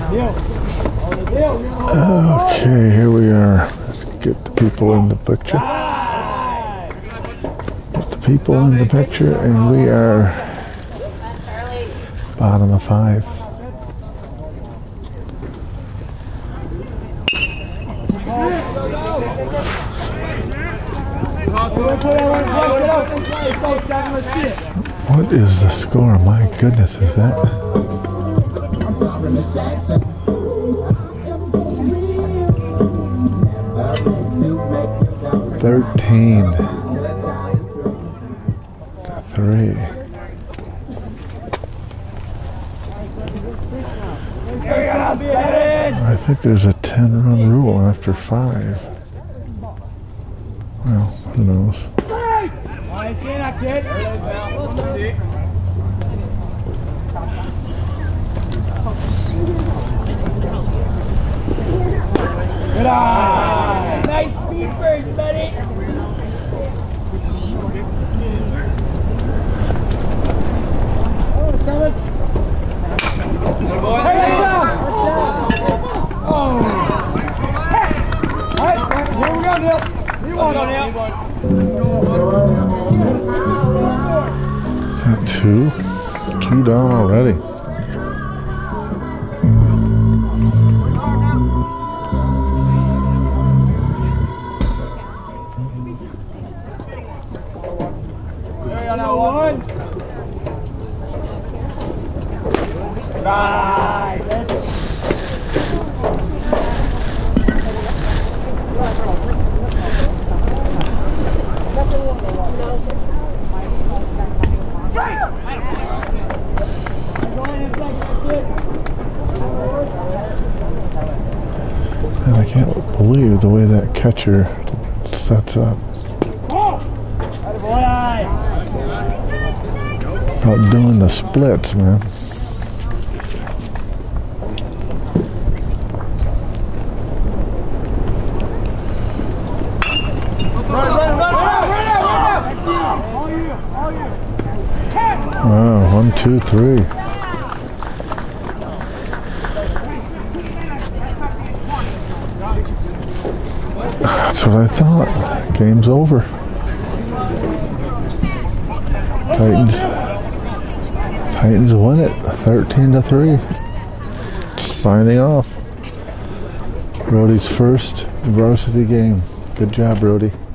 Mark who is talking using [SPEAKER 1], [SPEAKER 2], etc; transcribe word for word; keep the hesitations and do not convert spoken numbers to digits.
[SPEAKER 1] Okay, here we are. Let's get the people in the picture. Get the people in the picture, and we are bottom of five. What is the score? My goodness, is that? Thirteen to three. I think there's a ten run rule after five. Well, who knows?
[SPEAKER 2] Good eye. Nice speed, buddy. Oh, it's coming. Good boy. Hey, let's go. Oh. Hey. All right, here we go, Neil. You want on, Neil.
[SPEAKER 1] Is that two? Two down already.
[SPEAKER 2] Right.
[SPEAKER 1] And I can't believe the way that catcher sets up. About doing the splits, man. Wow, one, two, three. That's what I thought. Game's over. Titans. Titans win it, thirteen to three. Signing off. Brody's first varsity game. Good job, Brody.